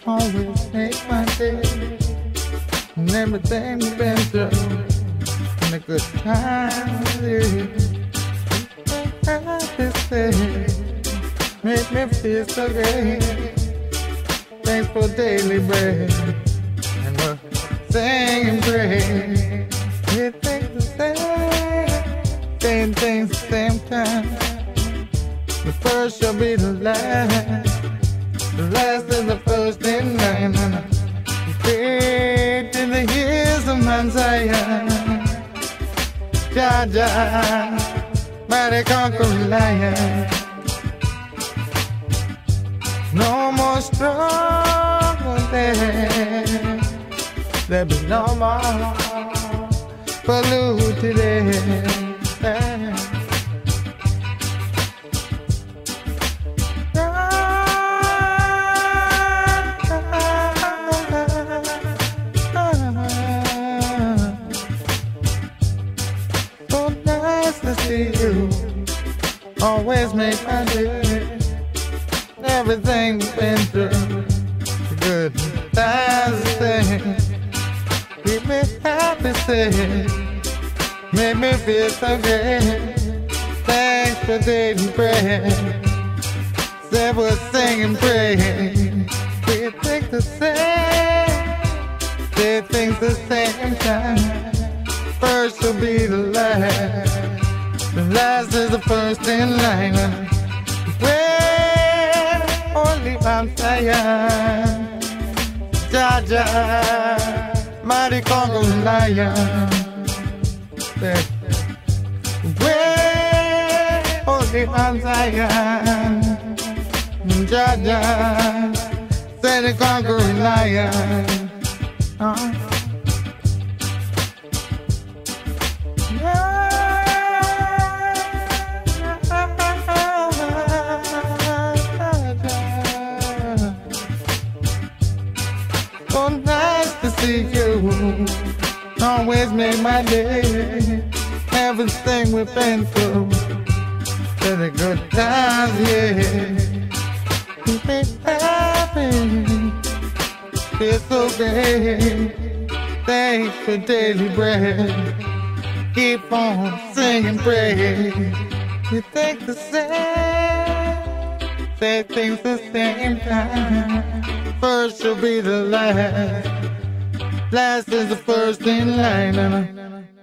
always make my day. And everything we've been through, and the good times, make me feel so great. Thanks for daily bread, and we're singing praise. We think the same things the same time. The first shall be the last. The last is the first in line. Great in the years of Mount Zion. Jah Jah, mighty conquering lion. No more struggle there. There be no more polluted air. So nice to see you, always make my day. Everything we've been through, good times things, keep me happy, say, make me feel so great. Thanks for daily bread. Say we're singing praise. We think the same, say things the same time. First will be the last. The last is the first in line. When only Mount Zion, Jah Jah, mighty conquering lion. When only Mount Zion, Jah Jah, say the conquering lion. So nice to see you, always make my day. Everything we've been through, to the good times, yeah. Keep me happy, feel so great. Thanks for daily bread. Keep on singing praise. You think the same, say things the same time. First will be the last. Last is the first in line.